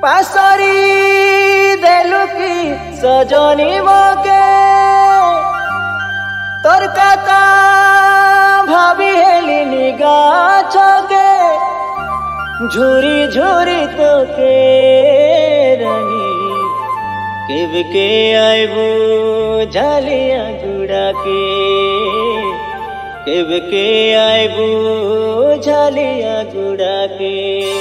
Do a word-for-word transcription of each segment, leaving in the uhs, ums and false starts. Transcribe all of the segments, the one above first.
पासरी देलु की सजनी मोके तोर कथा भाभी हेलिनी गाछके झुरी झुरी तोके रानी केब के आइबू झालिया गुड़ा के केब के आइबू झालिया गुड़ा के।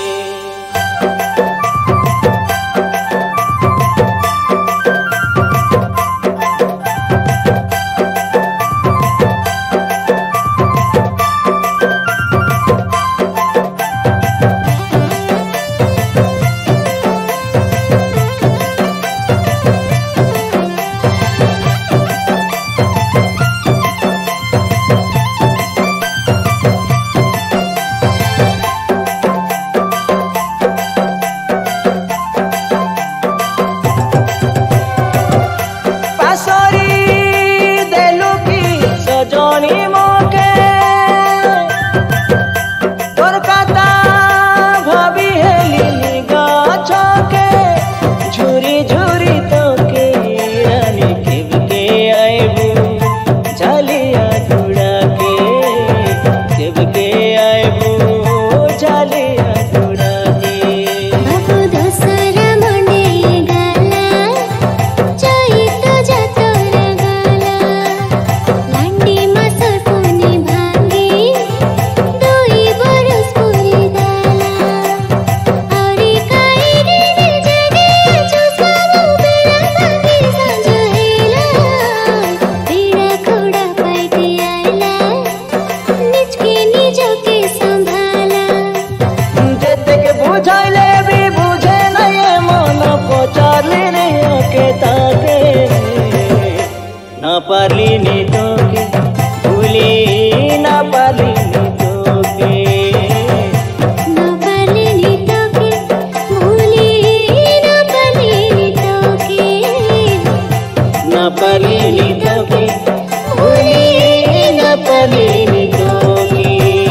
ना पारलिनी तोके भूली ना पारलिनी तोके ना पारलिनी तोके भूली ना पारलिनी तोके ना पारलिनी तोके भूली ना पारलिनी तोके।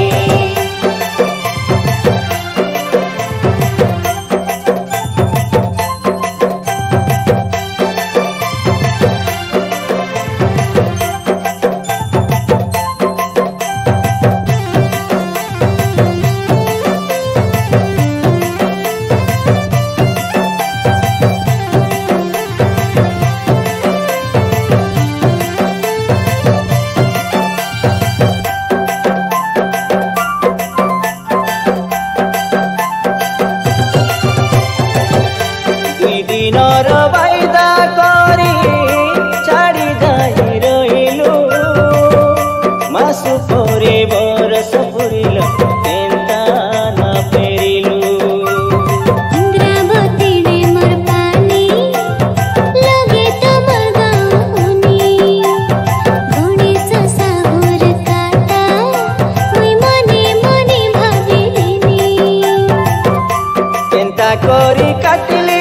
दिनर वाइदा करी छाड़ी जाई रहिलु मासु परे बरस पुरिल केन्ता ना फेरिलु इंद्रावती ने मोर पानी लगे तोमर गाउनी गणेश साहुर काटा मुई मने मने भाबिलिनी केन्ता करी काटिली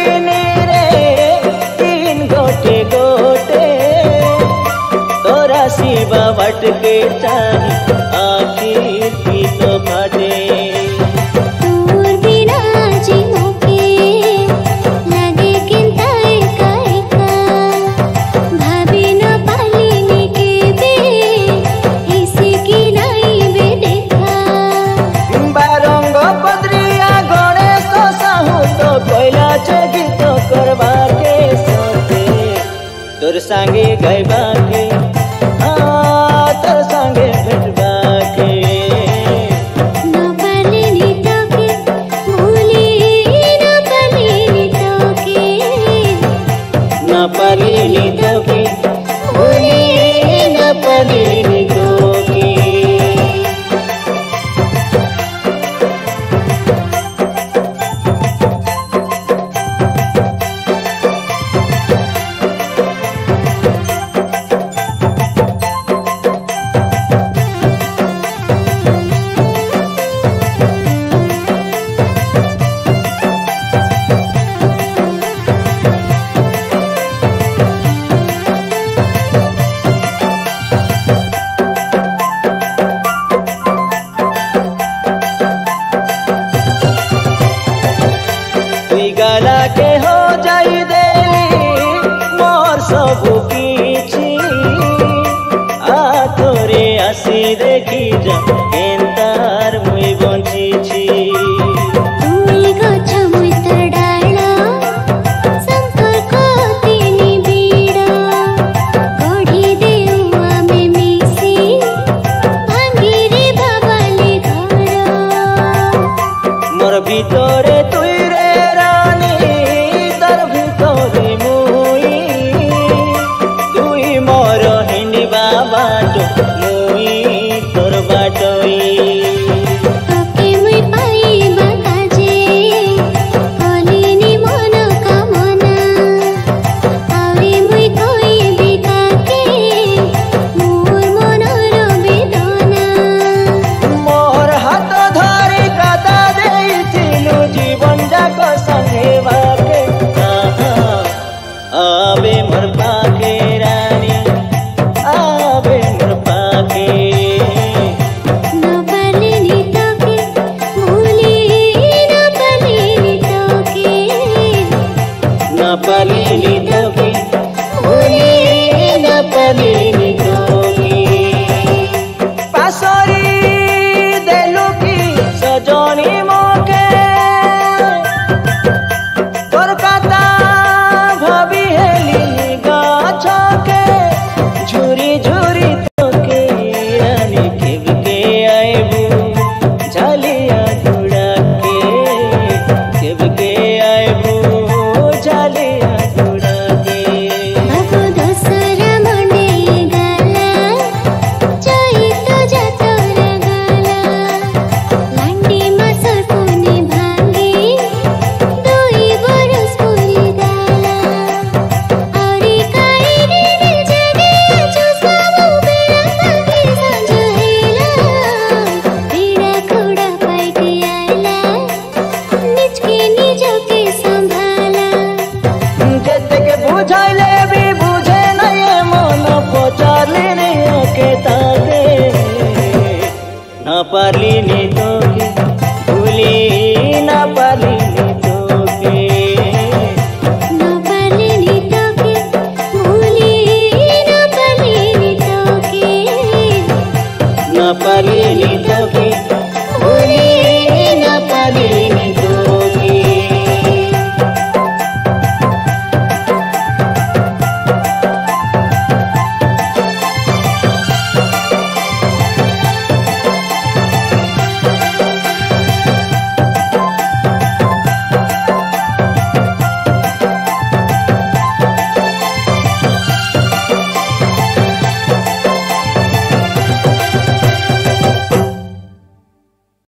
शिवा भटके चाही आखिर की तो फाटे तोर बिना जी मोके लगे केन्ता एका एका भाभी न पालिनी के बे ऐसे की नाई बे देखा बारंग पद्रिया गणेश साहू तो कोइला छे गीत करवा के साथे तोर संगे गाइबा के तोर संगे भेटबा के ना पारलिनी तोके भूली ना पारलिनी तोके ना पारलिनी तोके भूली ना पारलिनी तोके। लागे हो जाई देली मोर सबु किछि आतरे आसी देखी जा एंतार मुई बंचिछि तुई गछ मुई तो डाला संपर्क तिनी बीड़ा गढ़ी देउ आमे मिसी भांगी रे बाबाले घर मोर भितरे तुई